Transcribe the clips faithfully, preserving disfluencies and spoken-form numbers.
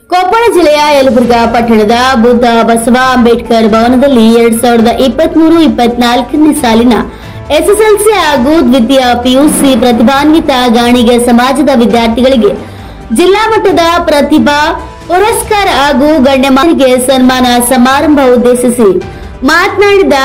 ಕೊಪ್ಪಳ ಜಿಲ್ಲೆಯ ಯಲಬುರ್ಗಾ ಪಟ್ಟಣದ ಬುದ್ಧ ಬಸವ ಅಂಬೇಡ್ಕರ್ ಭವನದಲ್ಲಿ ಎರಡ್ ಸಾವಿರದ ಇಪ್ಪತ್ಮೂರು ಇಪ್ಪತ್ನಾಲ್ಕನೇ ಸಾಲಿನ ಎಸ್ಎಸ್ಎಲ್ಸಿ ಹಾಗೂ ದ್ವಿತೀಯ ಪಿಯುಸಿ ಪ್ರತಿಭಾನ್ವಿತ ಗಾಣಿಗ ಸಮಾಜದ ವಿದ್ಯಾರ್ಥಿಗಳಿಗೆ ಜಿಲ್ಲಾ ಮಟ್ಟದ ಪ್ರತಿಭಾ ಪುರಸ್ಕಾರ ಹಾಗೂ ಗಣ್ಯಮಾನ್ಯರಿಗೆ ಸನ್ಮಾನ ಸಮಾರಂಭ ಉದ್ದೇಶಿಸಿ ಮಾತನಾಡಿದ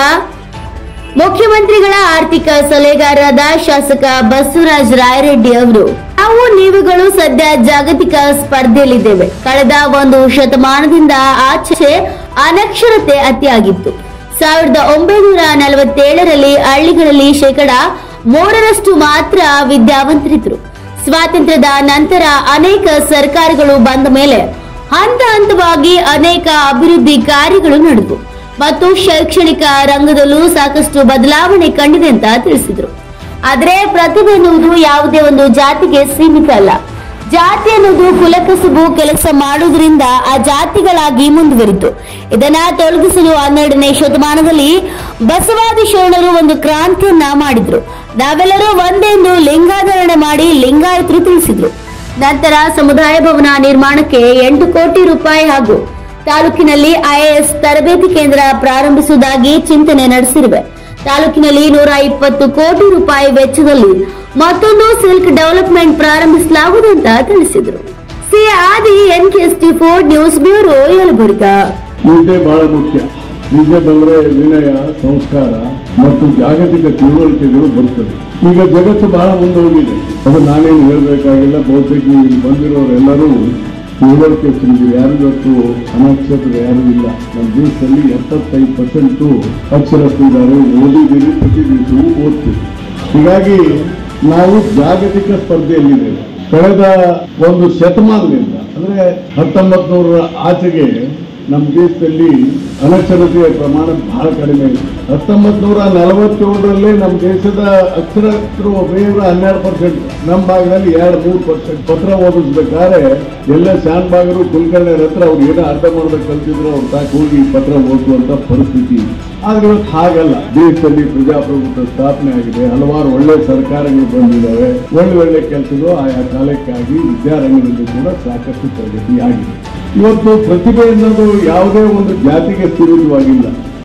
ಮುಖ್ಯಮಂತ್ರಿಗಳ ಆರ್ಥಿಕ ಸಲಹೆಗಾರರಾದ ಶಾಸಕ ಬಸವರಾಜ ರಾಯರೆಡ್ಡಿ ಅವರು, ನಾವು ನೀವುಗಳು ಸದ್ಯ ಜಾಗತಿಕ ಸ್ಪರ್ಧೆಯಲ್ಲಿದ್ದೇವೆ. ಕಳೆದ ಒಂದು ಶತಮಾನದಿಂದ ಆಚೆ ಅನಕ್ಷರತೆ ಅತಿಯಾಗಿತ್ತು. ಸಾವಿರದ ಒಂಬೈನೂರ ನಲವತ್ತೇಳರಲ್ಲಿ ಹಳ್ಳಿಗಳಲ್ಲಿ ಶೇಕಡ ಮೂರರಷ್ಟು ಮಾತ್ರ ವಿದ್ಯಾವಂತರಿದ್ದರು. ಸ್ವಾತಂತ್ರ್ಯದ ನಂತರ ಅನೇಕ ಸರ್ಕಾರಗಳು ಬಂದ ಮೇಲೆ ಹಂತ ಹಂತವಾಗಿ ಅನೇಕ ಅಭಿವೃದ್ಧಿ ಕಾರ್ಯಗಳು ನಡೆದವು ಮತ್ತು ಶೈಕ್ಷಣಿಕ ರಂಗದಲ್ಲೂ ಸಾಕಷ್ಟು ಬದಲಾವಣೆ ಕಂಡಿದೆ ಅಂತ ತಿಳಿಸಿದರು. ಆದರೆ ಪ್ರತಿಭೆ ಎನ್ನುವುದು ಯಾವುದೇ ಒಂದು ಜಾತಿಗೆ ಸೀಮಿತ ಅಲ್ಲ. ಜಾತಿ ಅನ್ನೋದು ಕುಲಕಸುಬು ಕೆಲಸ ಮಾಡುವುದರಿಂದ ಆ ಜಾತಿಗಳಾಗಿ ಮುಂದುವರಿತು. ಇದನ್ನ ತೊಲಗಿಸಲು ಹನ್ನೆರಡನೇ ಶತಮಾನದಲ್ಲಿ ಬಸವಾದಿ ಶರಣರು ಒಂದು ಕ್ರಾಂತಿಯನ್ನ ಮಾಡಿದ್ರು. ನಾವೆಲ್ಲರೂ ಒಂದೆಂದು ಲಿಂಗಾಧಾರಣೆ ಮಾಡಿ ಲಿಂಗಾಯತರು ತಿಳಿಸಿದ್ರು. ನಂತರ ಸಮುದಾಯ ಭವನ ನಿರ್ಮಾಣಕ್ಕೆ ಎಂಟು ಕೋಟಿ ರೂಪಾಯಿ ಹಾಗೂ ತಾಲೂಕಿನಲ್ಲಿ ಐಎಎಸ್ ತರಬೇತಿ ಕೇಂದ್ರ ಪ್ರಾರಂಭಿಸುವುದಾಗಿ ಚಿಂತನೆ ನಡೆಸಿರುವೆ. ತಾಲೂಕಿನಲ್ಲಿ ನೂರ ಇಪ್ಪತ್ತು ಕೋಟಿ ರೂಪಾಯಿ ವೆಚ್ಚದಲ್ಲಿ ಮತ್ತೊಂದು ಸಿಲ್ಕ್ ಡೆವಲಪ್ಮೆಂಟ್ ಪ್ರಾರಂಭಿಸಲಾಗುವುದು ಅಂತ ತಿಳಿಸಿದರು. ಸಿ ಆದಿ N K S T four news bureau Yelburga. ವಿದ್ಯೆ ಬಹಳ ಮುಖ್ಯ. ವಿದ್ಯೆ ಬಂದ್ರೆ ವಿನಯ, ಸಂಸ್ಕಾರ ಮತ್ತು ಜಾಗತಿಕ ತಿಳುವಳಿಕೆಗಳು ಬರುತ್ತದೆ. ಈಗ ಜಗತ್ತು ಬಹಳ ಮುಂದೆ ಹೋಗಿದೆ. ಅದು ನಾನೇನು ಹೇಳಬೇಕಾಗಿಲ್ಲ. ಬಹುತೇಕ ಇಲ್ಲಿ ಬಂದಿರೋರೆಲ್ಲರೂ ತಿಳುವಳಿಕೆ ತಿಳಿದಿದೆ. ಯಾರು ಇವತ್ತು ಅನಕ್ಷರರು ಯಾರು ಇಲ್ಲ. ನಮ್ಮ ದೇಶದಲ್ಲಿ ಎಪ್ಪತ್ತೈದು ಪರ್ಸೆಂಟು ಅಕ್ಷರಸ್ಥರಿದ್ದಾರೆ. ಓದಿದ್ದೀರಿ, ಪ್ರತಿ ದಿವಸವೂ ಓದ್ತೀವಿ. ಹೀಗಾಗಿ ನಾವು ಜಾಗತಿಕ ಸ್ಪರ್ಧೆಯಲ್ಲಿದ್ದೇವೆ. ಕಳೆದ ಒಂದು ಶತಮಾನದಿಂದ ಅಂದ್ರೆ ಹತ್ತೊಂಬತ್ತು ನೂರರ ಆಚೆಗೆ ನಮ್ಮ ದೇಶದಲ್ಲಿ ಅನಕ್ಷರತೆಯ ಪ್ರಮಾಣ ಬಹಳ ಕಡಿಮೆ ಇದೆ. ಹತ್ತೊಂಬತ್ತು ನೂರ ನಲವತ್ತೇಳರಲ್ಲೇ ನಮ್ಮ ದೇಶದ ಅಕ್ಷರಸ್ಥರು ಬೇಗ ಹನ್ನೆರಡು ಪರ್ಸೆಂಟ್, ನಮ್ಮ ಭಾಗದಲ್ಲಿ ಎರಡು ಮೂರು ಪರ್ಸೆಂಟ್. ಪತ್ರ ಓದಿಸ್ಬೇಕಾದ್ರೆ ಎಲ್ಲ ಶಾನ್ಭಾಗರು ಕುಲಕರ್ಣಿಯರ ಹತ್ರ ಅವ್ರು ಏನೋ ಅರ್ಥ ಮಾಡೋದಕ್ಕೆ ಕಲ್ತಿದ್ರು, ಅವ್ರು ತಾಕ ಹೋಗಿ ಪತ್ರ ಓದುವಂತ ಪರಿಸ್ಥಿತಿ. ಆದ್ರೆ ಇವತ್ತು ಹಾಗಲ್ಲ. ದೇಶದಲ್ಲಿ ಪ್ರಜಾಪ್ರಭುತ್ವ ಸ್ಥಾಪನೆ ಆಗಿದೆ. ಹಲವಾರು ಒಳ್ಳೆ ಸರ್ಕಾರಗಳು ಬಂದಿದ್ದಾವೆ. ಒಳ್ಳೆ ಒಳ್ಳೆ ಕೆಲಸಗಳು ಆಯಾ ಕಾಲಕ್ಕಾಗಿ ವಿದ್ಯಾರಂಗದಲ್ಲಿ ಕೂಡ ಸಾಕಷ್ಟು ಪ್ರಗತಿ ಆಗಿದೆ. ಇವತ್ತು ಪ್ರತಿಭೆ ಅನ್ನೋದು ಯಾವುದೇ ಒಂದು ಜಾತಿಗೆ ಸೀಮಿತವಾಗಿಲ್ಲ.